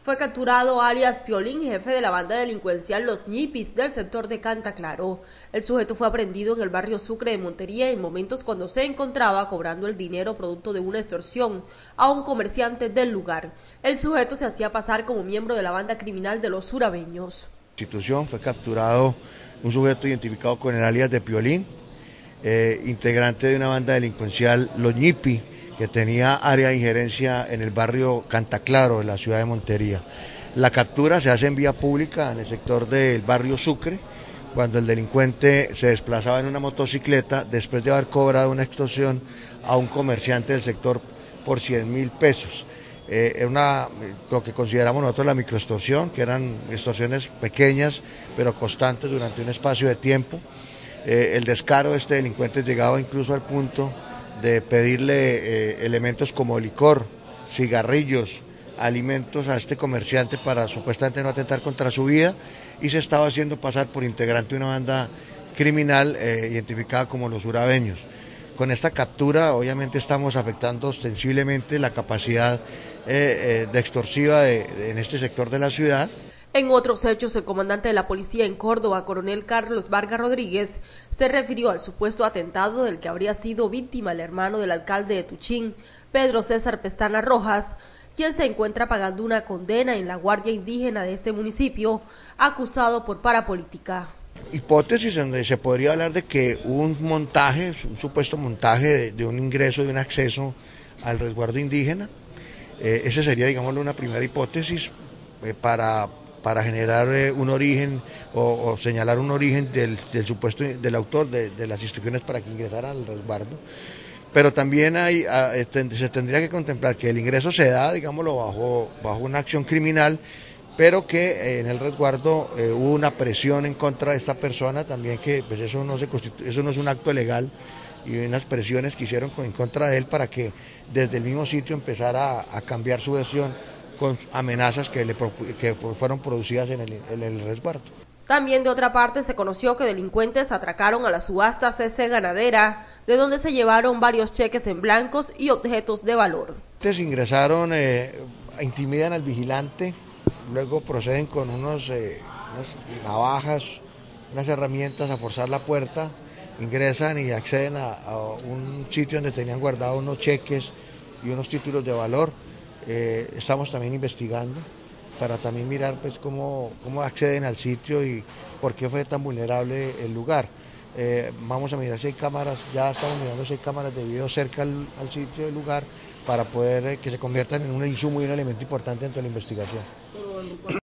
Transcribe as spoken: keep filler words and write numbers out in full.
Fue capturado alias Piolín, jefe de la banda delincuencial Los Ñipis del sector de Canta Claro. El sujeto fue aprehendido en el barrio Sucre de Montería en momentos cuando se encontraba cobrando el dinero producto de una extorsión a un comerciante del lugar. El sujeto se hacía pasar como miembro de la banda criminal de los surabeños. La institución fue capturado un sujeto identificado con el alias de Piolín, eh, integrante de una banda delincuencial Los Ñipis, que tenía área de injerencia en el barrio Canta Claro de la ciudad de Montería. La captura se hace en vía pública en el sector del barrio Sucre, cuando el delincuente se desplazaba en una motocicleta después de haber cobrado una extorsión a un comerciante del sector por cien mil pesos. Eh, era una, lo que consideramos nosotros la microextorsión, que eran extorsiones pequeñas pero constantes durante un espacio de tiempo. Eh, el descaro de este delincuente llegaba incluso al punto de pedirle eh, elementos como licor, cigarrillos, alimentos a este comerciante para supuestamente no atentar contra su vida, y se estaba haciendo pasar por integrante de una banda criminal eh, identificada como los surabeños. Con esta captura obviamente estamos afectando ostensiblemente la capacidad eh, eh, de extorsiva de, de, en este sector de la ciudad. En otros hechos, el comandante de la policía en Córdoba, coronel Carlos Vargas Rodríguez, se refirió al supuesto atentado del que habría sido víctima el hermano del alcalde de Tuchín, Pedro César Pestana Rojas, quien se encuentra pagando una condena en la Guardia Indígena de este municipio, acusado por parapolítica. Hipótesis donde se podría hablar de que hubo un montaje, un supuesto montaje de, de un ingreso, de un acceso al resguardo indígena. Eh, esa sería, digamos, una primera hipótesis eh, para... para generar eh, un origen o, o señalar un origen del, del supuesto del autor de, de las instrucciones para que ingresaran al resguardo. Pero también hay, a, se tendría que contemplar que el ingreso se da, digámoslo, bajo, bajo una acción criminal, pero que eh, en el resguardo eh, hubo una presión en contra de esta persona, también que pues eso, no se eso no es un acto legal, y unas presiones que hicieron en contra de él para que desde el mismo sitio empezara a, a cambiar su versión, con amenazas que, le, que fueron producidas en el, en el resguardo. También de otra parte se conoció que delincuentes atracaron a la subasta C C Ganadera, de donde se llevaron varios cheques en blancos y objetos de valor. Entonces ingresaron, eh, intimidan al vigilante, luego proceden con unos, eh, unas navajas, unas herramientas a forzar la puerta, ingresan y acceden a, a un sitio donde tenían guardados unos cheques y unos títulos de valor. Eh, estamos también investigando para también mirar pues cómo, cómo acceden al sitio y por qué fue tan vulnerable el lugar. Eh, vamos a mirar si hay cámaras, ya estamos mirando si hay cámaras de video cerca al, al sitio del lugar para poder eh, que se conviertan en un insumo y un elemento importante dentro de la investigación.